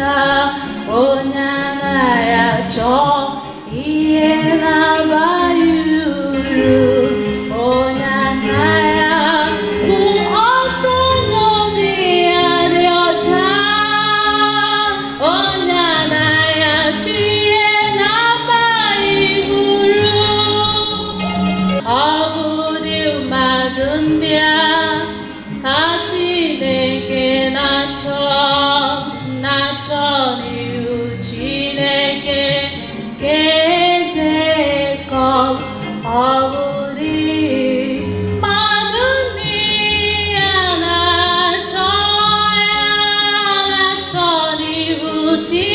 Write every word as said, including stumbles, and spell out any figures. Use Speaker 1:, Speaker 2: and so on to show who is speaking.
Speaker 1: Onyana cho iena bayuru Onyana mu autonomy adiocha Onyana chiena bayuru Abudi umadundia Kachineke nacho nacho ni uchineke kejeko abudi madunia nacho nacho ni uchi